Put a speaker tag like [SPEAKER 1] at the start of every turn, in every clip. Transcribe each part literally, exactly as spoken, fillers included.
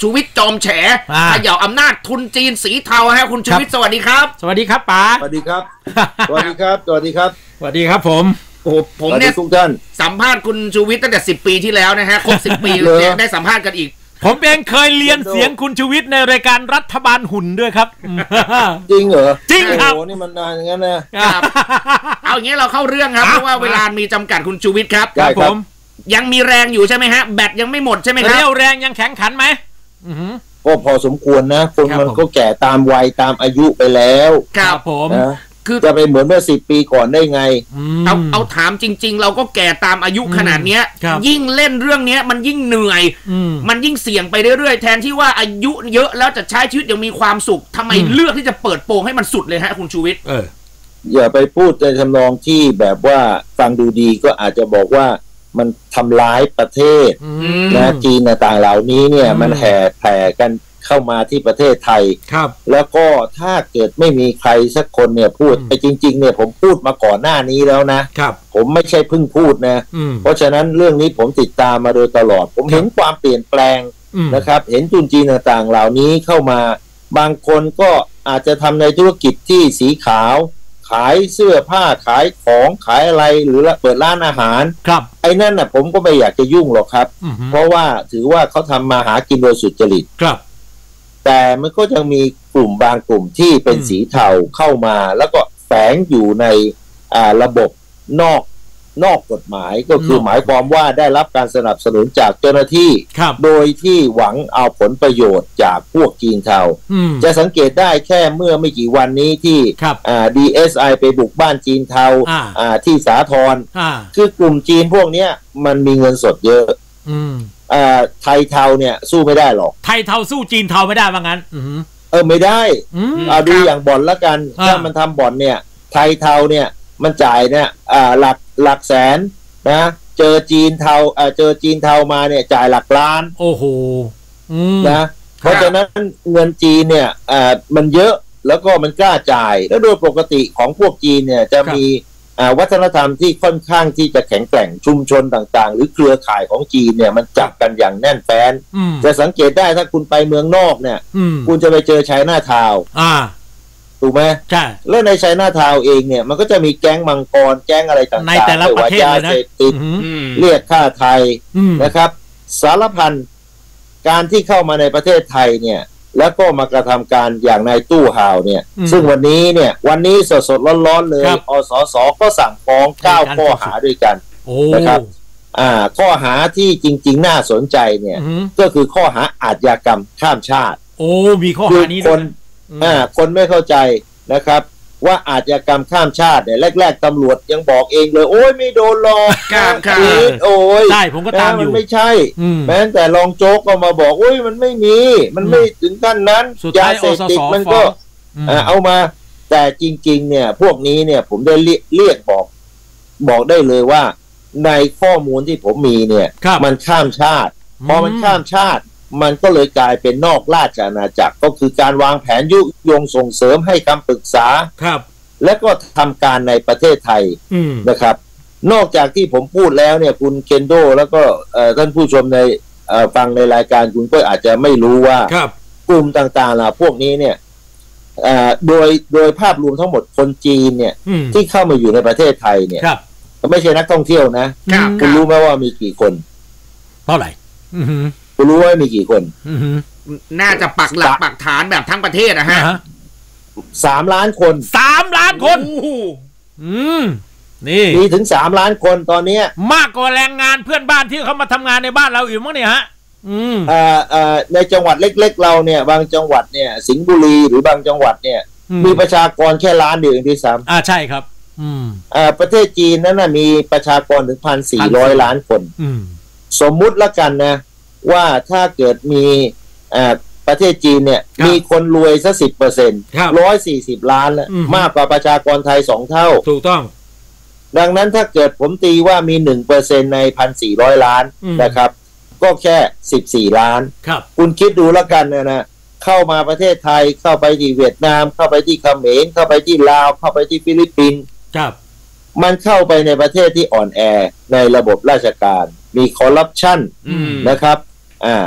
[SPEAKER 1] ชูวิทย์จอมแฉเขย่าอำนาจทุนจีนสีเทาฮะคุณชูวิทย์สวัสดีครับ
[SPEAKER 2] สวัสดีครับป๋า
[SPEAKER 3] สวัสดีครับสวัสดีครับสวัสดีครับ
[SPEAKER 2] สวัสดีครับผม
[SPEAKER 1] โอ้ผมเนี่ย
[SPEAKER 3] ทุกท่าน
[SPEAKER 1] สัมภาษณ์คุณชูวิทย์ตั้งแต่สิบปีที่แล้วนะฮะครบสิบปีได้สัมภาษณ์กันอีก
[SPEAKER 2] ผมเองเคยเรียนเสียงคุณชูวิทย์ในรายการรัฐบาลหุ่นด้วยครับ
[SPEAKER 3] จริงเหรอ
[SPEAKER 2] จริงครับ
[SPEAKER 3] โอ้นี่มันนานอย่างนั้นนะครับ
[SPEAKER 1] เอาอย่างนี้เราเข้าเรื่องครับเพราะว่าเวลามีจำกัดคุณชูวิทย์ครับ
[SPEAKER 3] ครับผม
[SPEAKER 1] ยังมีแรงอยู่ใช่ไหมฮะแบตยังไม่หมดใช่ไหมครับ
[SPEAKER 2] เรี่ยวแรงยังแข็งขันไหม
[SPEAKER 3] ก็พอสมควรนะคนมันก็แก่ตามวัยตามอายุไปแล้ว
[SPEAKER 1] ครับผม
[SPEAKER 3] คือจะไปเหมือนเมื่อสิบปีก่อนได้ไง
[SPEAKER 1] เอาเอาถามจริงๆเราก็แก่ตามอายุขนาดเนี้ยยิ่งเล่นเรื่องเนี้ยมันยิ่งเหนื่อยมันยิ่งเสี่ยงไปเรื่อยๆแทนที่ว่าอายุเยอะแล้วจะใช้ชีวิตยังมีความสุขทำไมเลือกที่จะเปิดโปงให้มันสุดเลยฮะคุณชูวิทย์
[SPEAKER 2] เออ
[SPEAKER 3] อย่าไปพูดในทำนองที่แบบว่าฟังดูดีก็อาจจะบอกว่ามันทำร้ายประเทศนะจีนต่างเหล่านี้เนี่ยมันแห่แผ่กันเข้ามาที่ประเทศไทย
[SPEAKER 2] ครับ
[SPEAKER 3] แล้วก็ถ้าเกิดไม่มีใครสักคนเนี่ยพูดไปจริงๆเนี่ยผมพูดมาก่อนหน้านี้แล้วนะครับผมไม่ใช่เพิ่งพูดนะเพราะฉะนั้นเรื่องนี้ผมติดตามมาโดยตลอดผมเห็นความเปลี่ยนแปลงนะครับเห็นทุนจีนต่างๆเหล่านี้เข้ามาบางคนก็อาจจะทำในธุรกิจที่สีขาวขายเสื้อผ้าขายของขายอะไรหรือเปิดร้านอาหาร
[SPEAKER 2] ครับ
[SPEAKER 3] ไอ้นั่นน่ะผมก็ไม่อยากจะยุ่งหรอกครับเพราะว่าถือว่าเขาทำมาหากินโดยสุจริต
[SPEAKER 2] ครับ
[SPEAKER 3] แต่มันก็ยังมีกลุ่มบางกลุ่มที่เป็นสีเทาเข้ามาแล้วก็แฝงอยู่ในอ่าระบบนอกนอกกฎหมายก็คือหมายความว่าได้รับการสนับสนุนจากเจ้าหน้าที่โดยที่หวังเอาผลประโยชน์จากพวกจีนเทาจะสังเกตได้แค่เมื่อไม่กี่วันนี้ที่อ่า ดี เอส ไอ ไปบุกบ้านจีนเทาอ่าที่สาทรคือกลุ่มจีนพวกเนี้ยมันมีเงินสดเยอะอ่าไทยเทาเนี่ยสู้ไม่ได้หรอก
[SPEAKER 2] ไทยเทาสู้จีนเทาไม่ได้ว่างั้น
[SPEAKER 3] เออไม่ได้อ่าดูอย่างบ่อนละกันถ้ามันทำบ่อนเนี่ยไทยเทาเนี่ยมันจ่ายเนี่ยอ่าหลักหลักแสนนะเจอจีนเทาอ่าเจอจีนเทามาเนี่ยจ่ายหลักล้าน
[SPEAKER 2] โอ้โห
[SPEAKER 3] นะเพราะฉะนั้นเงินจีนเนี่ยอ่ามันเยอะแล้วก็มันกล้าจ่ายแล้วโดยปกติของพวกจีนเนี่ยจะมีอ่าวัฒนธรรมที่ค่อนข้างที่จะแข็งแกร่งชุมชนต่างๆหรือเครือข่ายของจีนเนี่ยมันจับกันอย่างแน่นแฟ้นจะสังเกตได้ถ้าคุณไปเมืองนอกเนี่ยคุณจะไปเจอไชน่าทาวน์ถูกไหม
[SPEAKER 2] ใช่
[SPEAKER 3] แล้วในไชน่าทาวน์เองเนี่ยมันก็จะมีแก๊งมังกรแก๊งอะไรต่างๆ
[SPEAKER 2] ในแต่ละประเทศเลยนะ
[SPEAKER 3] เรียกค่าไทยนะครับสารพันการที่เข้ามาในประเทศไทยเนี่ยแล้วก็มากระทำการอย่างนายตู้ห่าวเนี่ยซึ่งวันนี้เนี่ยวันนี้สดๆร้อนๆเลยอสสก็สั่งฟ้องเก้าข้อหาด้วยกันนะครับอ่าข้อหาที่จริงๆน่าสนใจเนี่ยก็คือข้อหาอาชญากรรมข้ามชาติ
[SPEAKER 2] โอ้มีข้อหานี้
[SPEAKER 3] คนอ่าคนไม่เข้าใจนะครับว่าอาชญากรรมข้ามชาติเนี่ยแรกๆตำรวจยังบอกเองเลยโอ้ยไม่โดนหรอก
[SPEAKER 1] ครับครับ
[SPEAKER 3] โอ้ย
[SPEAKER 2] ใช่ผมก็ตามอยู่
[SPEAKER 3] มันไม่ใช่แม้แต่รองโจ๊กก็มาบอกโอ้ยมันไม่มีมันไม่ถึงขั้นนั้นยาเสพติดมันก็เอามาแต่จริงๆเนี่ยพวกนี้เนี่ยผมได้เรียกบอกบอกได้เลยว่าในข้อมูลที่ผมมีเนี่ยมันข้ามชาติพอมันข้ามชาติมันก็เลยกลายเป็นนอกราชอาณาจักรก็คือการวางแผนยุยงส่งเสริมให้คำปรึกษา
[SPEAKER 2] ครับ
[SPEAKER 3] และก็ทำการในประเทศไทยนะครับนอกจากที่ผมพูดแล้วเนี่ยคุณเคนโดแล้วก็ท่านผู้ชมในฟังในรายการคุณก็อาจจะไม่รู้ว่ากลุ่มต่างๆล่ะพวกนี้เนี่ยโดยโดยภาพรวมทั้งหมดคนจีนเนี่ยที่เข้ามาอยู่ในประเทศไทยเนี่ยไม่ใช่นักท่องเที่ยวนะคุณรู้ไหมว่ามีกี่คน
[SPEAKER 2] เท่าไหร่
[SPEAKER 3] คุณรู้ว่ามีกี่คน
[SPEAKER 1] น่าจะปักหลักปักฐานแบบทั้งประเทศนะฮะ
[SPEAKER 3] สามล้านคน
[SPEAKER 2] สามล้านคนอืมนี่
[SPEAKER 3] มีถึงสามล้านคนตอนนี้
[SPEAKER 2] มากกว่าแรงงานเพื่อนบ้านที่เขามาทำงานในบ้านเราอยู่มั้งเนี่ยฮะอืม
[SPEAKER 3] อ่าอ่าในจังหวัดเล็กๆเราเนี่ยบางจังหวัดเนี่ยสิงห์บุรีหรือบางจังหวัดเนี่ยมีประชากรแค่ล้านเดียวเองที่ซ้ำ
[SPEAKER 2] อ่าใช่ครับอืม
[SPEAKER 3] อ่าประเทศจีนนั้นน่ะมีประชากรถึงพันสี่ร้อยล้านคน
[SPEAKER 2] อืม
[SPEAKER 3] สมมุติละกันนะว่าถ้าเกิดมีอ่าประเทศจีนเนี่ยมีคนรวยสักสิบเปอร์เซ็นต์ร้อยสี่สิบล้านแล้วมากกว่าประชากรไทยสองเท่า
[SPEAKER 2] ถูกต้อง
[SPEAKER 3] ดังนั้นถ้าเกิดผมตีว่ามีหนึ่งเปอร์เซ็นต์ในพันสี่ร้อยล้านนะครับก็แค่สิบสี่ล้าน
[SPEAKER 2] ครับ
[SPEAKER 3] คุณคิดดูแล้วกันนะนะเข้ามาประเทศไทยเข้าไปที่เวียดนามเข้าไปที่เขมรเข้าไปที่ลาวเข้าไปที่ฟิลิปปินส์
[SPEAKER 2] ครับ
[SPEAKER 3] มันเข้าไปในประเทศที่อ่อนแอในระบบราชการมีคอร์รัปชันนะครับอ่า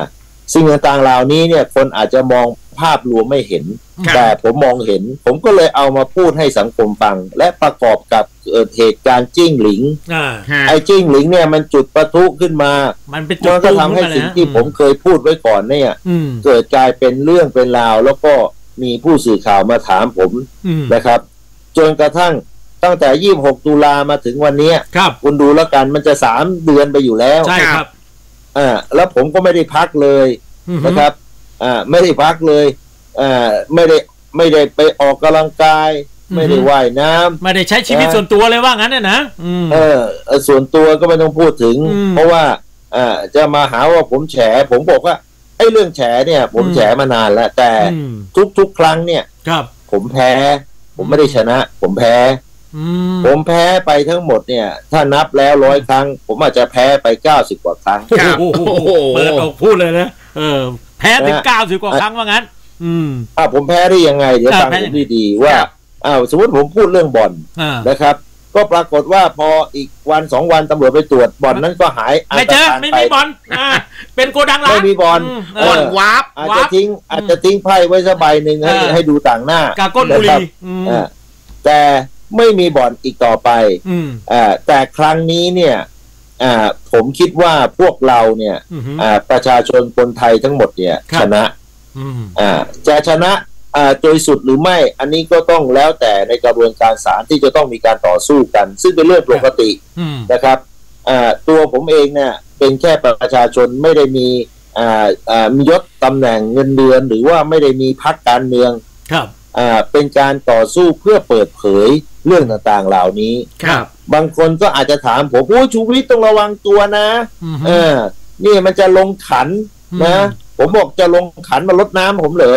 [SPEAKER 3] สิ่งต่างๆเหล่านี้เนี่ยคนอาจจะมองภาพรวมไม่เห็นแต่ผมมองเห็นผมก็เลยเอามาพูดให้สังคมฟังและประกอบกับเกิดเหตุการณ์จิ้งหลิงไอ้จิ้งหลิงเนี่ยมันจุดประทุขึ้นมามันเป็นจุดก็ทำให้สิ่งที่ผมเคยพูดไว้ก่อนเนี่ยเกิดกลายเป็นเรื่องเป็นราวแล้วก็มีผู้สื่อข่าวมาถามผมนะครับจนกระทั่งตั้งแต่ยี่สิบหกตุลามาถึงวันนี้คุณดูแล้วกันมันจะสามเดือนไปอยู่แล้ว
[SPEAKER 2] ใช่ครับ
[SPEAKER 3] อ่าแล้วผมก็ไม่ได้พักเลยนะครับอ่าไม่ได้พักเลยอ่าไม่ได้ไม่ได้ไปออกกำลังกายไม่ได้ว่ายน้ำ
[SPEAKER 2] ไม่ได้ใช้ชีวิตส่วนตัวเลยว่างั้นเนี่ยนะ
[SPEAKER 3] เออส่วนตัวก็ไม่ต้องพูดถึงเพราะว่าอ่าจะมาหาว่าผมแฉผมบอกว่าไอ้เรื่องแฉเนี่ยผมแฉมานานแล้วแต่ทุกๆครั้งเนี่ย
[SPEAKER 2] ครับ
[SPEAKER 3] ผมแพ้ผมไม่ได้ชนะผมแพ้ผมแพ้ไปทั้งหมดเนี่ยถ้านับแล้วร้อยครั้งผมอาจจะแพ้ไปเก้าสิบกว่าครั้ง
[SPEAKER 2] โอ้โหเปิดออกพูดเลยนะเออแพ้ถึงเก้าสิบกว่าครั้งว่างั้นอืม
[SPEAKER 3] อ่าผมแพ้ได้ยังไงเดี๋ยวฟังผมดีๆว่าอ้าวสมมติผมพูดเรื่องบ่อนนะครับก็ปรากฏว่าพออีกวันสองวันตำรวจไปตรวจบ่อนนั้นก็หาย
[SPEAKER 2] ไม่เจอไม่มีบ่อนอ่าเป็นโกดังร้าน
[SPEAKER 3] ไม่มีบ่อน
[SPEAKER 1] บ่อนวาร์ป
[SPEAKER 3] อาจจะทิ้งอาจจะทิ้งไพ่ไว้สักใบหนึ่งให้ให้ดูต่างหน้ากา
[SPEAKER 2] ก้นบุหรี่
[SPEAKER 3] แต่ไม่มีบ่อนอีกต่อไปอ่าแต่ครั้งนี้เนี่ยอ่าผมคิดว่าพวกเราเนี่ยอ่าประชาชนคนไทยทั้งหมดเนี่ยชนะอ่าจะชนะอ่าโดยสุดหรือไม่อันนี้ก็ต้องแล้วแต่ในกระบวนการศาลที่จะต้องมีการต่อสู้กันซึ่งเป็นเรื่องปกตินะครับอ่าตัวผมเองเนี่ยเป็นแค่ประชาชนไม่ได้มีอ่าอ่ามียศตำแหน่งเงินเดือนหรือว่าไม่ได้มีพรรคการเมือง
[SPEAKER 2] ครับ
[SPEAKER 3] อ่าเป็นการต่อสู้เพื่อเปิดเผยเรื่องต่างๆเหล่านี้
[SPEAKER 2] ครับ
[SPEAKER 3] บางคนก็อาจจะถามผมโอ้ชูวิทย์ต้องระวังตัวนะเออนี่มันจะลงขันนะผมบอกจะลงขันมาลดน้ำผมเหรอ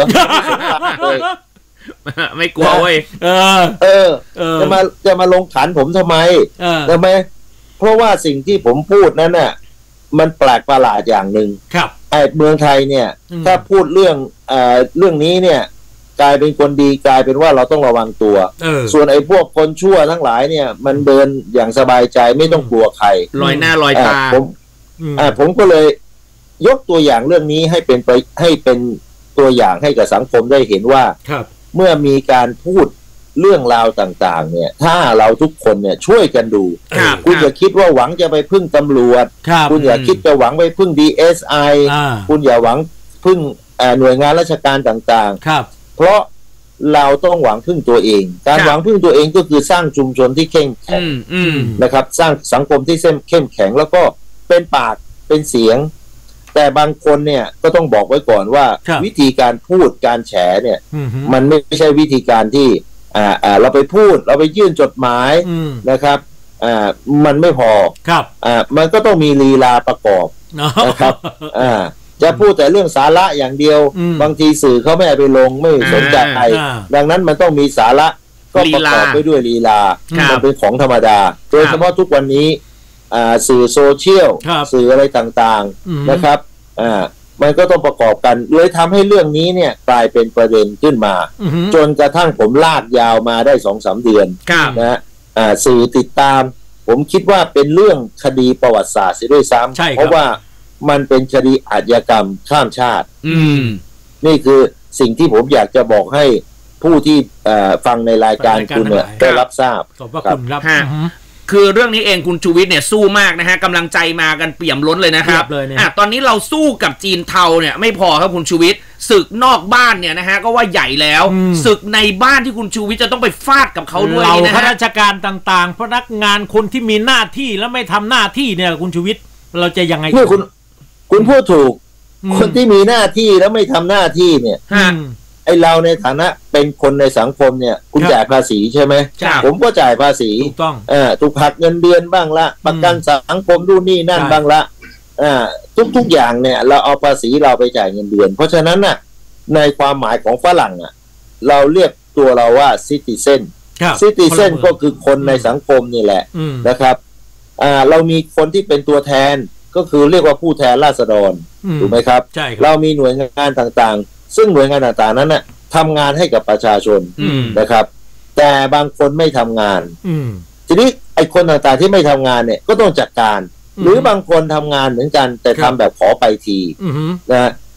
[SPEAKER 1] ไม่กลัวเว้ย
[SPEAKER 3] เออเออจะมาจะมาลงขันผมทำไมทำไมเพราะว่าสิ่งที่ผมพูดนั้นน่ะมันแปลกประหลาดอย่างหนึ่ง
[SPEAKER 2] ครับ
[SPEAKER 3] ไอ้เมืองไทยเนี่ยถ้าพูดเรื่องเอ่อเรื่องนี้เนี่ยกลายเป็นคนดีกลายเป็นว่าเราต้องระวังตัวส่วนไอ้พวกคนชั่วทั้งหลายเนี่ยมันเดินอย่างสบายใจไม่ต้องกลัวใคร
[SPEAKER 1] ลอยหน้าลอยตา
[SPEAKER 3] ผมอ่าผมก็เลยยกตัวอย่างเรื่องนี้ให้เป็นไปให้เป็นตัวอย่างให้กับสังคมได้เห็นว่าเมื่อมีการพูดเรื่องราวต่างๆเนี่ยถ้าเราทุกคนเนี่ยช่วยกันดูคุณอย่าคิดว่าหวังจะไปพึ่งตำรวจคุณอย่าคิดจะหวังไปพึ่ง ดี เอส ไอ คุณอย่าหวังพึ่งหน่วยงานราชการต่างๆเพราะเราต้องหวังพึ่งตัวเองการหวังพึ่งตัวเองก็คือสร้างชุมชนที่เข้มแข็งนะครับสร้างสังคมที่เข้มแข็งแล้วก็เป็นปากเป็นเสียงแต่บางคนเนี่ยก็ต้องบอกไว้ก่อนว่าวิธีการพูดการแฉเนี่ยมันไม่ใช่วิธีการที่อ่าอ่าเราไปพูดเราไปยื่นจดหมายนะครับอ่ามันไม่พอ
[SPEAKER 2] ครับ
[SPEAKER 3] อ่ามันก็ต้องมีลีลาประกอบนะครับอ่าจะพูดแต่เรื่องสาระอย่างเดียวบางทีสื่อเขาไม่เอาไปลงไม่สนใจใครดังนั้นมันต้องมีสาระก็ประกอบไปด้วยลีลามันเป็นของธรรมดาโดยเฉพาะทุกวันนี้อ่าสื่อโซเชียลสื่ออะไรต่างๆนะครับอ่ามันก็ต้องประกอบกันเลยทำให้เรื่องนี้เนี่ยกลายเป็นประเด็นขึ้นมาจนกระทั่งผมลากยาวมาได้สองสามเดือนนะอ่าสื่อติดตามผมคิดว่าเป็นเรื่องคดีประวัติศาสตร์เสียด้วยซ้ำเพราะว่ามันเป็นคดีอาชญากรรมข้ามชาตินี่คือสิ่งที่ผมอยากจะบอกให้ผู้ที่ฟังในรายการคุณเนี่ยได้รับทราบ
[SPEAKER 2] ขอบพระคุณครับ
[SPEAKER 1] คือเรื่องนี้เองคุณชูวิทย์เนี่ยสู้มากนะฮะกำลังใจมากันเปี่ยมล้นเลยนะครับอ่ะตอนนี้เราสู้กับจีนเทาเนี่ยไม่พอครับคุณชูวิทย์ศึกนอกบ้านเนี่ยนะฮะก็ว่าใหญ่แล้วศึกในบ้านที่คุณชูวิทย์จะต้องไปฟาดกับเขาด้วยนะฮะ
[SPEAKER 2] ข้าราชการต่างๆพนักงานคนที่มีหน้าที่แล้วไม่ทำหน้าที่เนี่ยคุณชูวิทย์เราจะยังไง
[SPEAKER 3] คุณคุณพูดถูกคนที่มีหน้าที่แล้วไม่ทำหน้าที่เนี่ยไอเราในฐานะเป็นคนในสังคมเนี่ยคุณจ่ายภาษีใช่ไหมผมก็จ่ายภาษี
[SPEAKER 2] ถูกต้อง
[SPEAKER 3] เออถูกหักเงินเดือนบ้างละประกันสังคมดูนี่นั่นบ้างละอ่าทุกๆอย่างเนี่ยเราเอาภาษีเราไปจ่ายเงินเดือนเพราะฉะนั้นน่ะในความหมายของฝรั่งอ่ะเราเรียกตัวเราว่าซิติเซนซิติเซนก็คือคนในสังคมนี่แหละนะครับอ่าเรามีคนที่เป็นตัวแทนก็คือเรียกว่าผู้แทนราษฎรถูกไหมครับเรามีหน่วยงานต่างๆซึ่งหน่วยงานต่างๆนั้นน่ะทำงานให้กับประชาชนนะครับแต่บางคนไม่ทำงานทีนี้ไอ้คนต่างๆที่ไม่ทำงานเนี่ยก็ต้องจัดการหรือบางคนทำงานเหมือนกันแต่ทำแบบขอไปทีนะ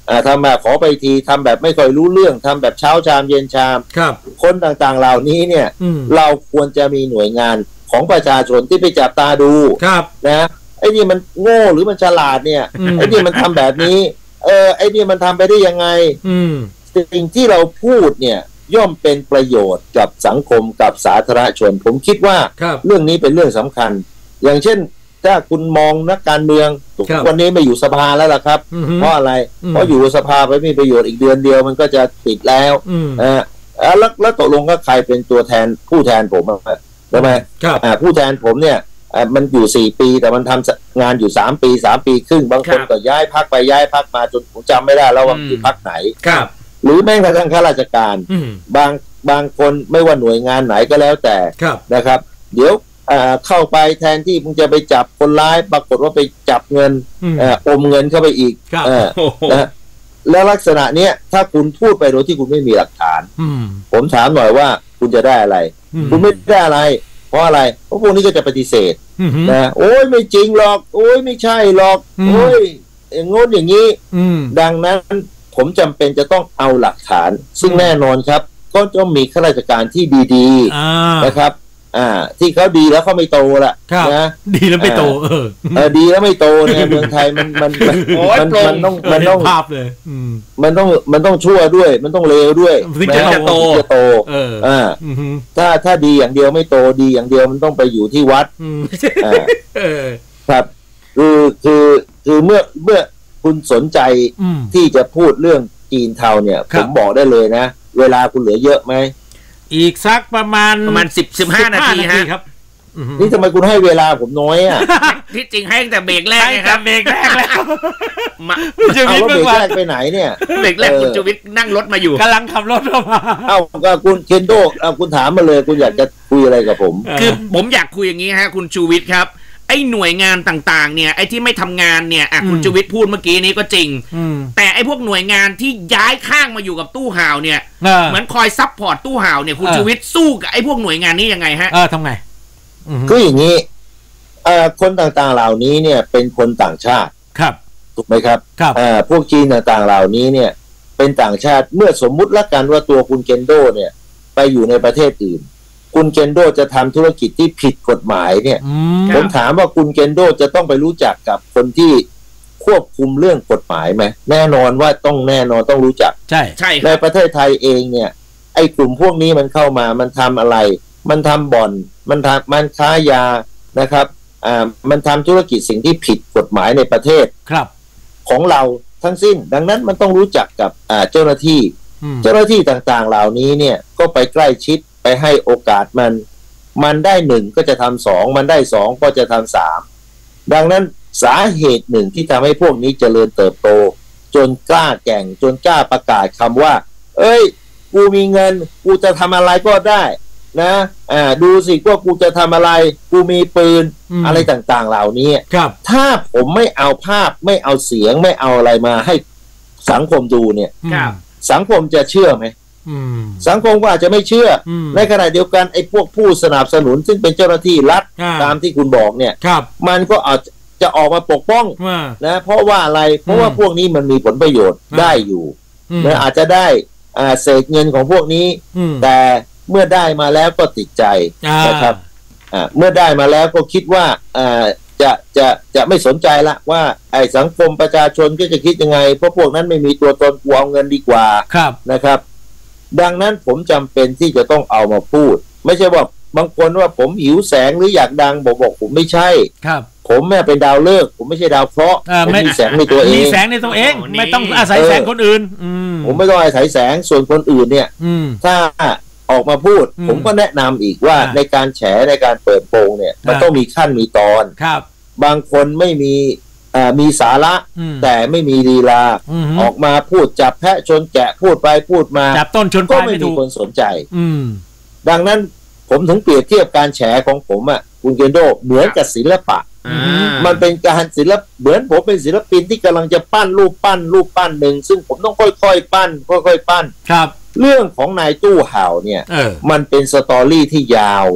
[SPEAKER 3] อ่าทำแบบขอไปทีทำแบบไม่ค่อยรู้เรื่องทำแบบเช้าชามเย็นชาม
[SPEAKER 2] ครับ
[SPEAKER 3] คนต่างๆเหล่านี้เนี่ยเราควรจะมีหน่วยงานของประชาชนที่ไปจับตาดู
[SPEAKER 2] ครับ
[SPEAKER 3] นะไอ้นี่มันโง่หรือมันฉลาดเนี่ยไอ้นี่มันทำแบบนี้เออไอ้นี่มันทำไปได้ยังไงสิ่งที่เราพูดเนี่ยย่อมเป็นประโยชน์กับสังคมกับสาธารณชนผมคิดว่าเรื่องนี้เป็นเรื่องสำคัญอย่างเช่นถ้าคุณมองนักการเมืองวันนี้ไม่อยู่สภาแล้วล่ะครับเพราะอะไรเพราะอยู่สภาไปไม่มีประโยชน์อีกเดือนเดียวมันก็จะติดแล้วอ่าแล้วแล้วตกลงก็ใครเป็นตัวแทนผู้แทนผมใช่ไหมอ่าผู้แทนผมเนี่ยอ่ามันอยู่สี่ปีแต่มันทำงานอยู่สามปีสามปีครึ่งบางคนก็ย้ายพรรคไปย้ายพรรคมาจนผมจำไม่ได้แล้วว่าอยู่พรรคไหนหรือแม้กระทั่งข้าราชการบางบางคนไม่ว่าหน่วยงานไหนก็แล้วแต่นะครับเดี๋ยวเข้าไปแทนที่มึงจะไปจับคนร้ายปรากฏว่าไปจับเงินอมเงินเข้าไปอีกนะแล้วลักษณะเนี้ยถ้าคุณพูดไปโดยที่คุณไม่มีหลักฐานผมถามหน่อยว่าคุณจะได้อะไรคุณไม่ได้อะไรเพราะอะไรเพราะพวกนี้ก็จะปฏิเสธนะโอ้ยไม่จริงหรอกโอ้ยไม่ใช่หรอกโอ้ยอย่างงดอย่างนี้ดังนั้นผมจำเป็นจะต้องเอาหลักฐานซึ่งแน่นอนครับก็ต้องมีข้าราชการที่ดีๆนะครับอ่าที่เขาดีแล้วเขาไม่โตละนะ
[SPEAKER 2] ดีแล้วไม่โตเออ
[SPEAKER 3] เออดีแล้วไม่โตเนี่ยเมืองไทยมันมันมันมันต้องมันต้อง
[SPEAKER 2] ภาพเลย
[SPEAKER 3] มันต้องมันต้องชั่วด้วยมันต้องเลวด้วย
[SPEAKER 2] ถึงจะโต
[SPEAKER 3] จะโตเอออ่าถ้าถ้าดีอย่างเดียวไม่โตดีอย่างเดียวมันต้องไปอยู่ที่วัดอ่าครับคือคือคือเมื่อเมื่อคุณสนใจที่จะพูดเรื่องจีนเทาเนี่ยผมบอกได้เลยนะเวลาคุณเหลือเยอะไหม
[SPEAKER 2] อีกสักประมาณ
[SPEAKER 1] ประมาณสิบสิบห้านาทีฮะ
[SPEAKER 2] ครับ
[SPEAKER 3] นี่ทำไมคุณให้เวลาผมน้อยอ่ะ
[SPEAKER 1] ที่จริงให้ตั้งแต่เบรกแรกครับ
[SPEAKER 2] เบรกแรกแล้ว
[SPEAKER 3] เอาเบรกแรกไปไหนเนี่ย
[SPEAKER 1] เบรกแรกคุณชูวิทย์นั่งรถมาอยู่
[SPEAKER 2] กำลังขับรถมา
[SPEAKER 3] เอาคุณเคนโดเอาคุณถามมาเลยคุณอยากจะคุยอะไรกับผม
[SPEAKER 1] คือผมอยากคุยอย่างนี้ฮะคุณชูวิทย์ครับไอ้หน่วยงานต่างๆเนี่ยไอ้ที่ไม่ทำงานเนี่ยอ่ะคุณชูวิทย์พูดเมื่อกี้นี้ก็จริงแต่ไอ้พวกหน่วยงานที่ย้ายข้างมาอยู่กับตู้ห่าวเนี่ยเหมือนคอยซับพอร์ตตู้ห่าวเนี่ยคุณชูวิทย์สู้กับไอ้พวกหน่วยงานนี้ยังไงฮะ
[SPEAKER 2] เออทำไง
[SPEAKER 3] ก็อย่างนี้เอ่อคนต่างๆเหล่านี้เนี่ยเป็นคนต่างชาติ
[SPEAKER 2] ครับ
[SPEAKER 3] ถูกไหมครับ
[SPEAKER 2] ครับ
[SPEAKER 3] อ่าพวกจีนต่างๆเหล่านี้เนี่ยเป็นต่างชาติเมื่อสมมุติละกันว่าตัวคุณเคนโดเนี่ยไปอยู่ในประเทศอื่นคุณเคนโดจะทำธุรกิจที่ผิดกฎหมายเนี่ยผมถามว่าคุณเคนโดจะต้องไปรู้จักกับคนที่ควบคุมเรื่องกฎหมายไหมแน่นอนว่าต้องแน่นอนต้องรู้จัก
[SPEAKER 2] ใช่
[SPEAKER 1] ใช่
[SPEAKER 3] ในประเทศไทยเองเนี่ยไอ้กลุ่มพวกนี้มันเข้ามามันทำอะไรมันทำบ่อนมันทำมันค้ายานะครับอ่ามันทำธุรกิจสิ่งที่ผิดกฎหมายในประเทศ
[SPEAKER 2] ครับ
[SPEAKER 3] ของเราทั้งสิ้นดังนั้นมันต้องรู้จักกับอ่าเจ้าหน้าที่เจ้าหน้าที่ต่างๆเหล่านี้เนี่ยก็ไปใกล้ชิดไปให้โอกาสมันมันได้หนึ่งก็จะทำสองมันได้สองก็จะทำสามดังนั้นสาเหตุหนึ่งที่ทำให้พวกนี้เจริญเติบโตจนกล้าแก่งจนกล้าประกาศคำว่าเอ้ยกูมีเงินกูจะทำอะไรก็ได้นะอ่าดูสิว่ากูจะทำอะไรกูมีปืน อ, อะไรต่างๆเหล่านี้
[SPEAKER 2] ครับ
[SPEAKER 3] ถ้าผมไม่เอาภาพไม่เอาเสียงไม่เอาอะไรมาให้สังคมดูเนี่ยสังคมจะเชื่อไหมสังคมก็อาจจะไม่เชื่อในขณะเดียวกันไอ้พวกผู้สนับสนุนซึ่งเป็นเจ้าหน้าที่รัฐตามที่คุณบอกเนี่ยมันก็อาจจะออกมาปกป้องนะเพราะว่าอะไรเพราะว่าพวกนี้มันมีผลประโยชน์ได้อยู่นะอาจจะได้เศษเงินของพวกนี้แต่เมื่อได้มาแล้วก็ติดใจนะครับเมื่อได้มาแล้วก็คิดว่าจะจะจะไม่สนใจละว่าไอ้สังคมประชาชนก็จะคิดยังไงเพราะพวกนั้นไม่มีตัวตนกูเอาเงินดีกว่านะครับดังนั้นผมจำเป็นที่จะต้องเอามาพูดไม่ใช่ว่าบางคนว่าผมหิวแสงหรืออยากดังบอกบอกผมไม่ใช่
[SPEAKER 2] ครับ
[SPEAKER 3] ผมแม่เป็นดาวฤกษ์ผมไม่ใช่ดาวเคราะห์ผมมีแสงในตัวเอง
[SPEAKER 2] มีแสงในตัวเองไม่ต้องอาศัยแสงคนอื่น
[SPEAKER 3] ผมไม่ต้องอาศัยแสงส่วนคนอื่นเนี่ยถ้าออกมาพูดผมก็แนะนำอีกว่าในการแฉในการเปิดโปงเนี่ยมันต้องมีขั้นมีตอน
[SPEAKER 2] ครับ
[SPEAKER 3] บางคนไม่มีมีสาระแต่ไม่มีลีลาออกมาพูดจับแพะชนแกะพูดไปพูดมา
[SPEAKER 2] จับต้นชน
[SPEAKER 3] ก็ไม่มีคนสนใจดังนั้นผมถึงเปรียบเทียบการแฉของผมอ่ะคุณเคนโดเหมือนกับศิลปะมันเป็นการศิลปะเหมือนผมเป็นศิลปินที่กำลังจะปั้นรูปปั้นรูปปั้นหนึ่งซึ่งผมต้องค่อยๆปั้นค่อยๆปั้น
[SPEAKER 2] ครับ
[SPEAKER 3] เรื่องของนายตู้ห่าวเนี่ยมันเป็นสตอรี่ที่ยาวถ้าค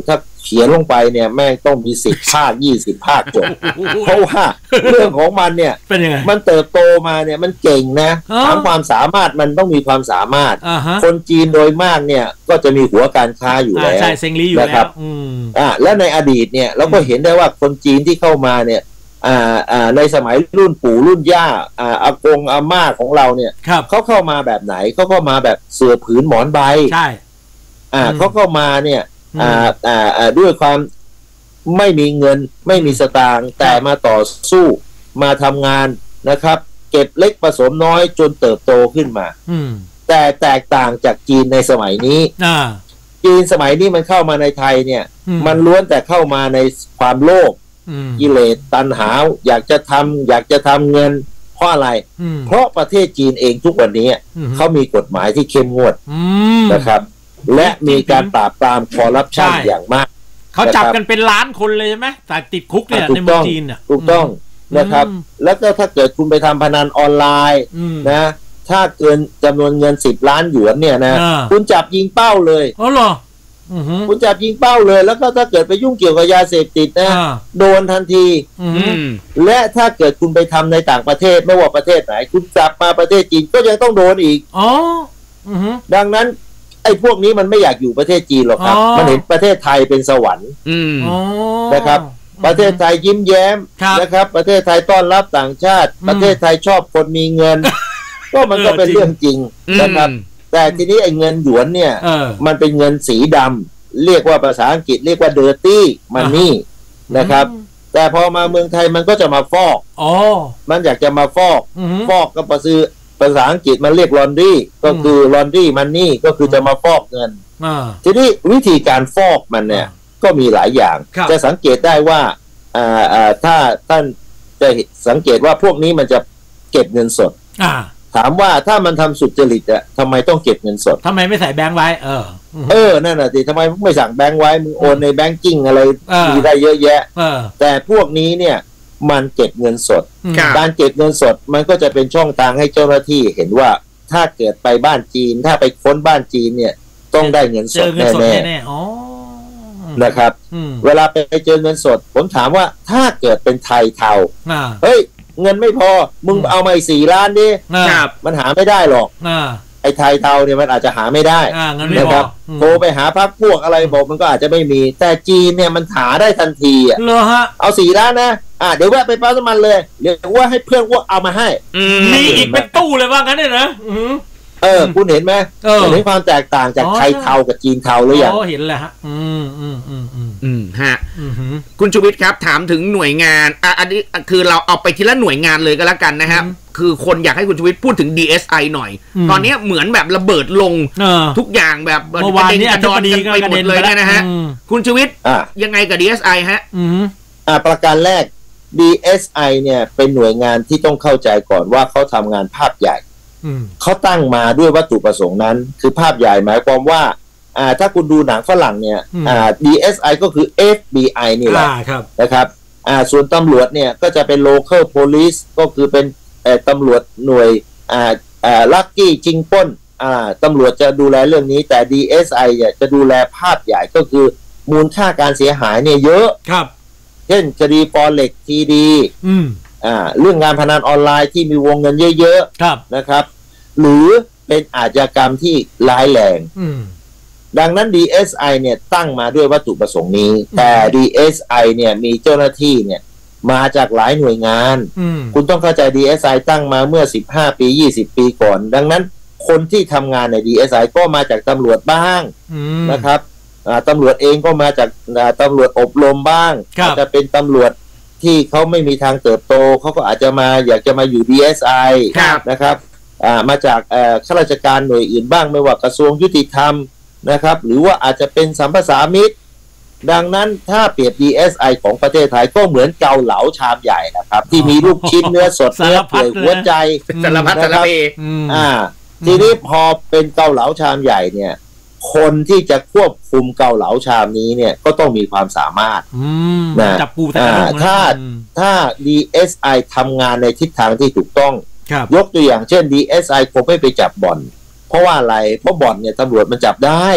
[SPEAKER 3] เขียนลงไปเนี่ยแม่งต้องมีสิบภาคยี่สิบภาคจบเพราะว่าเรื่องของมันเนี่ย
[SPEAKER 2] เป็นยังไง
[SPEAKER 3] มันเติบโตมาเนี่ยมันเก่งนะถามความสามารถมันต้องมีความสามารถคนจีนโดยมากเนี่ยก็จะมีหัวการค้าอยู่แล้ว
[SPEAKER 2] ใช่เซ็งลี่อยู่แล้ว
[SPEAKER 3] อ่าแล้วในอดีตเนี่ยเราก็เห็นได้ว่าคนจีนที่เข้ามาเนี่ยอ่าอ่าในสมัยรุ่นปู่รุ่นย่าอ่าอากงอาม่าของเราเนี่ยเขาเข้ามาแบบไหนเขาเข้ามาแบบเสื่อผืนหมอนใบ
[SPEAKER 2] ใช่
[SPEAKER 3] อ่าเขาเข้ามาเนี่ยอ่าอ่าอ่าด้วยความไม่มีเงินไม่มีสตางค์แต่มาต่อสู้มาทำงานนะครับเก็บเล็กผสมน้อยจนเติบโตขึ้นมาแต่แตกต่างจากจีนในสมัยนี้จีนสมัยนี้มันเข้ามาในไทยเนี่ยมันล้วนแต่เข้ามาในความโลภกิเลสตัณหาอยากจะทำอยากจะทำเงินเพราะอะไรเพราะประเทศจีนเองทุกวันนี้เขามีกฎหมายที่เข้มงวดนะครับและมีการปราบปรามคอร์รัปชันอย่างมาก
[SPEAKER 2] เขาจับกันเป็นล้านคนเลยใช่ไหมแต่ติดคุกเนี่ยในเมืองจีนเนี่ย
[SPEAKER 3] ถูกต้องนะครับแล้วก็ถ้าเกิดคุณไปทำพนันออนไลน์นะถ้าเกินจำนวนเงินสิบล้านหยวนเนี่ยนะคุณจับยิงเป้าเลย
[SPEAKER 2] อ๋อเหรอ
[SPEAKER 3] คุณจับยิงเป้าเลยแล้วก็ถ้าเกิดไปยุ่งเกี่ยวกับยาเสพติดนะโดนทันทีและถ้าเกิดคุณไปทำในต่างประเทศไม่ว่าประเทศไหนคุณกลับมาประเทศจีนก็ยังต้องโดนอีก
[SPEAKER 2] อ๋อ
[SPEAKER 3] ดังนั้นไอ้พวกนี้มันไม่อยากอยู่ประเทศจีนหรอกครับมันเห็นประเทศไทยเป็นสวรรค์นะครับประเทศไทยยิ้มแย้มนะครับประเทศไทยต้อนรับต่างชาติประเทศไทยชอบคนมีเงินก็มันก็เป็นเรื่องจริงนะครับแต่ทีนี้ไอ้เงินหยวนเนี่ยมันเป็นเงินสีดำเรียกว่าภาษาอังกฤษเรียกว่า dirty money นะครับแต่พอมาเมืองไทยมันก็จะมาฟอกมันอยากจะมาฟอกฟอกก็ประซื้อภาษาอังกฤษมันเรียก laundry ก็คือ laundry money ก็คือจะมาฟอกเงินทีนี้วิธีการฟอกมันเนี่ยก็มีหลายอย่างจะสังเกตได้ว่าอ่าอ่าถ้าท่านจะสังเกตว่าพวกนี้มันจะเก็บเงินสดถามว่าถ้ามันทำสุจริตอะทำไมต้องเก็บเงินสด
[SPEAKER 2] ทำไมไม่ใส่แบงค์ไว้เออ
[SPEAKER 3] เออนั่นแหะสิทำไมไม่สั่งแบงค์ไว้มึงโอนในแบงกิ้งอะไรมีได้เยอะแยะแต่พวกนี้เนี่ยมันเก็บเงินสดการเก็บเงินสดมันก็จะเป็นช่องทางให้เจ้าหน้าที่เห็นว่าถ้าเกิดไปบ้านจีนถ้าไปค้นบ้านจีนเนี่ยต้องได้เงินสดแน่ๆนะครับเวลาไปเจอเงินสดผมถามว่าถ้าเกิดเป็นไทยเทาเฮ้ยเงินไม่พอมึงเอามาอีกสี่ล้านดิมันหาไม่ได้หรอกไอ้ไทยเทาเนี่ยมันอาจจะหาไม่ได้นะครับโทรไปหาพรรคพวกอะไรบอกมันก็อาจจะไม่มีแต่จีนเนี่ยมันหาได้ทันทีอ่ะ
[SPEAKER 2] เหรอฮะ
[SPEAKER 3] เอาสี่ล้านนะอ่าเดี๋ยวแวะไปปั๊มน้ำมันเลยเดี๋ยวว่าให้เพื่อนว่าเอามาให้
[SPEAKER 2] มีอีกเป็นตู้เลยว่างั้นเนี่ยนะ
[SPEAKER 3] เออคุณเห็นไหมเห็นความแตกต่างจากไทยเทากับจีนเทาหรือยัง
[SPEAKER 2] อ๋อเห็นแล้วฮะอืมอืมอืมอืม
[SPEAKER 1] อืมฮะคุณชูวิทย์ครับถามถึงหน่วยงานอ่ะอันนี้คือเราเอาไปทีละหน่วยงานเลยก็แล้วกันนะครับคือคนอยากให้คุณชูวิทย์พูดถึง ดี เอส ไอ หน่อยตอนนี้เหมือนแบบระเบิดลงทุกอย่างแบบ
[SPEAKER 2] เมื่อวานนี้
[SPEAKER 1] ดอนกันไปหมดเลยเนี่ยนะฮะคุณชูวิทย์ยังไงกับ ดี เอส ไอ ฮะ
[SPEAKER 3] อ่าประการแรก ดี เอส ไอ เนี่ยเป็นหน่วยงานที่ต้องเข้าใจก่อนว่าเขาทำงานภาพใหญ่เขาตั้งมาด้วยวัตถุประสงค์นั้นคือภาพใหญ่หมายความว่าอ่าถ้าคุณดูหนังฝรั่งเนี่ยอ่า ดี เอส ไอ ก็คือ เอฟ บี ไอ นี่แหละนะครับอ่าส่วนตำรวจเนี่ยก็จะเป็น local police ก็คือเป็นเอ่อตำรวจหน่วยอ่าอ่าลักกี้จิงป้นอ่าตำรวจจะดูแลเรื่องนี้แต่ ดี เอส ไอ เนี่ยจะดูแลภาพใหญ่ก็คือมูลค่าการเสียหายเนี่ยเยอะ
[SPEAKER 2] ครับ
[SPEAKER 3] เช่นคดีฟอเร็กซ์ ที ดี
[SPEAKER 2] อืม
[SPEAKER 3] อ่าเรื่องงานพนันออนไลน์ที่มีวงเงินเยอะ
[SPEAKER 2] ๆครับ
[SPEAKER 3] นะครับหรือเป็นอาชญากรรมที่ร้ายแรงดังนั้น ดี เอส ไอ เนี่ยตั้งมาด้วยวัตถุประสงค์นี้แต่ ดี เอส ไอ เนี่ยมีเจ้าหน้าที่เนี่ยมาจากหลายหน่วยงานคุณต้องเข้าใจ ดี เอส ไอ ตั้งมาเมื่อสิบห้าปียี่สิบปีก่อนดังนั้นคนที่ทำงานใน ดี เอส ไอ ก็มาจากตำรวจบ้างนะครับตำรวจเองก็มาจากตำรวจอบรมบ้างอาจจะเป็นตำรวจที่เขาไม่มีทางเติบโตเขาก็อาจจะมาอยากจะมาอยู่ ดี เอส ไอ นะครับมาจากข้าราชการหน่วยอื่นบ้างไม่ว่ากระทรวงยุติธรรมนะครับหรือว่าอาจจะเป็นสัมปสามิตดังนั้นถ้าเปรียบ ดี เอส ไอ ของประเทศไทยก็เหมือนเกาเหลาชามใหญ่นะครับที่มีลูกชิ้นเนื้อสดเนื้อเปื่อยหัวใจ
[SPEAKER 1] สารพัดสารเพ
[SPEAKER 3] อ่าทีนี้พอเป็นเกาเหลาชามใหญ่เนี่ยคนที่จะควบคุมเกาเหลาชามนี้เนี่ยก็ต้องมีความสามารถ
[SPEAKER 2] นะจับปู
[SPEAKER 3] ถ้าถ้าถ้า ดี เอส ไอ ทำงานในทิศทางที่ถูกต้องยกตัวอย่างเช่น ดี เอส ไอ คงไม่ไปจับบ่อนเพราะว่าอะไรเพราะบ่อนเนี่ยตำรวจมันจับได้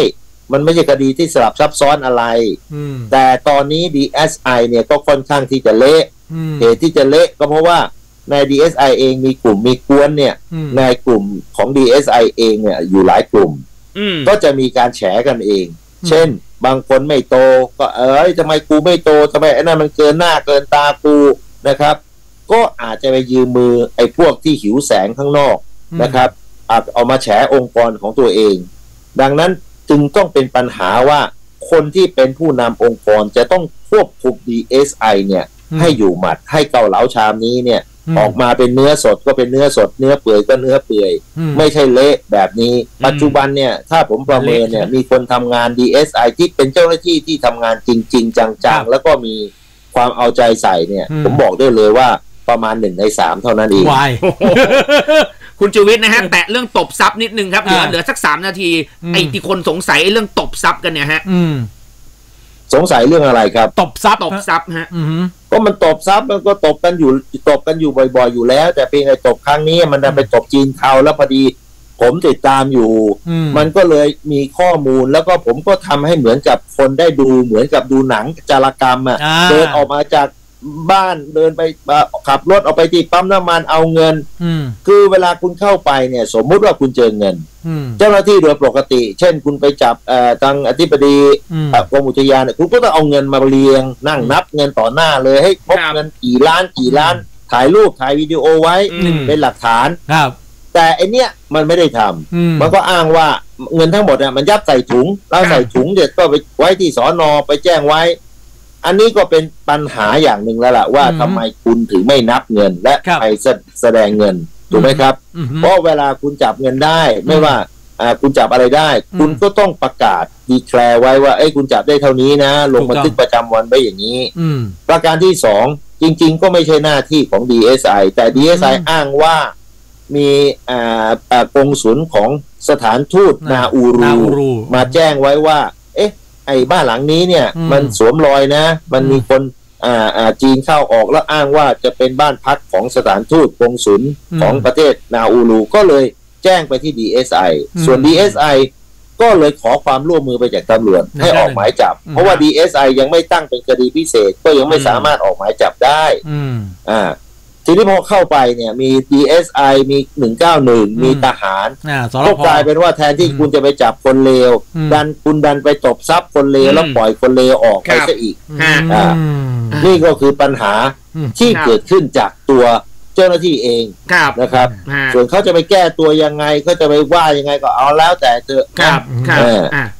[SPEAKER 3] มันไม่ใช่คดีที่สลับซับซ้อนอะไรแต่ตอนนี้ ดี เอส ไอ เนี่ยก็ค่อนข้างที่จะเละเหตุที่จะเละก็เพราะว่าใน ดี เอส ไอ เองมีกลุ่มมีกวนเนี่ยในกลุ่มของ ดี เอส ไอ เองเนี่ยอยู่หลายกลุ่มก็จะมีการแฉกันเองเช่นบางคนไม่โตก็เอ้ยทำไมกูไม่โตทำไมไอ้นั่นมันเกินหน้าเกินตากูนะครับก็อาจจะไปยืมมือไอ้พวกที่หิวแสงข้างนอกนะครับอาจเอามาแฉองค์กรของตัวเองดังนั้นจึงต้องเป็นปัญหาว่าคนที่เป็นผู้นำองค์กรจะต้องควบคุม ดี เอส ไอ เนี่ยให้อยู่หมัดให้เกาเหลาชามนี้เนี่ยออกมาเป็นเนื้อสดก็เป็นเนื้อสดเนื้อเปื่อยก็เนื้อเปื่อยไม่ใช่เละแบบนี้ปัจจุบันเนี่ยถ้าผมประเมินเนี่ยมีคนทำงาน ดี เอส ไอ ที่เป็นเจ้าหน้าที่ที่ทำงานจริงๆจังๆแล้วก็มีความเอาใจใส่เนี่ยผมบอกได้เลยว่าประมาณหนึ่งในสามเท่านั้นเอง
[SPEAKER 1] คุณชูวิทย์นะฮะแตะเรื่องตบซับนิดนึงครับเหลือเหลือสักสามนาทีไอ้ที่คนสงสัยเรื่องตบซับกันเนี่ยฮะ
[SPEAKER 3] สงสัยเรื่องอะไรครับ
[SPEAKER 2] ตบซับ
[SPEAKER 1] ตบซับฮะ
[SPEAKER 3] ก็มันตบซับมันก็ตบกันอยู่ตบกันอยู่บ่อยๆอยู่แล้วแต่เพียงไอ้ตบครั้งนี้มันดันไปตบจีนเทาแล้วพอดีผมติดตามอยู่มันก็เลยมีข้อมูลแล้วก็ผมก็ทำให้เหมือนกับคนได้ดูเหมือนกับดูหนังจารกรรมอ่ะเดินออกมาจากบ้านเดินไปขับรถออกไปที่ปั๊มน้ำมันเอาเงินคือเวลาคุณเข้าไปเนี่ยสมมุติว่าคุณเจอเงินเจ้าหน้าที่โดยปกติเช่นคุณไปจับทางอธิบดีกรมอุทยานคุณก็ต้องเอาเงินมาเรียงนั่งนับเงินต่อหน้าเลยให้พบเงินกี่ล้านกี่ล้านถ่ายรูปถ่ายวิดีโอไว้เป็นหลักฐานแต่อันเนี้ยมันไม่ได้ทำมันก็อ้างว่าเงินทั้งหมดเนี่ยมันยัดใส่ถุงแล้วใส่ถุงเด็ดก็ไปไว้ที่สน.ไปแจ้งไว้อันนี้ก็เป็นปัญหาอย่างหนึ่งแล้วล่ะว่าทำไมคุณถึงไม่นับเงินและไปแสดงเงินถูกไหมครับเพราะเวลาคุณจับเงินได้ไม่ว่าคุณจับอะไรได้คุณก็ต้องประกาศดีแคลร์ไว้ว่าไอ้คุณจับได้เท่านี้นะลงบันทึกประจำวันไว้อย่างนี้ประการที่สองจริงๆก็ไม่ใช่หน้าที่ของ ดี เอส ไอ แต่ ดี เอส ไอ อ้างว่ามีกงสุลของสถานทูตนาอูรูมาแจ้งไว้ว่าเอ๊ะไอ้บ้านหลังนี้เนี่ยมันสวมรอยนะมันมีคนอ่าอ่าจีนเข้าออกแล้วอ้างว่าจะเป็นบ้านพักของสถานทูตกงสุลของประเทศนาอูรูก็เลยแจ้งไปที่ ดี เอส ไอ ส่วน ดี เอส ไอ ก็เลยขอความร่วมมือไปจากตำรวจให้ออกหมายจับเพราะว่า ดี เอส ไอ ยังไม่ตั้งเป็นคดีพิเศษก็ยังไม่สามารถออกหมายจับได้อ่าทีนี้พอเข้าไปเนี่ยมี ดี เอส ไอ มีหนึ่งเก้าหนึ่งมีทหารก็กลายเป็นว่าแทนที่คุณจะไปจับคนเลวดันคุณดันไปตบทรัพย์คนเลวแล้วปล่อยคนเลวออกไปซะอีกอ่านี่ก็คือปัญหาที่เกิดขึ้นจากตัวเจ้าหน้าที่เองนะครับส่วนเขาจะไปแก้ตัวยังไงเขาจะไปว่ายังไงก็เอาแล้วแต่เถอะ
[SPEAKER 1] ครับ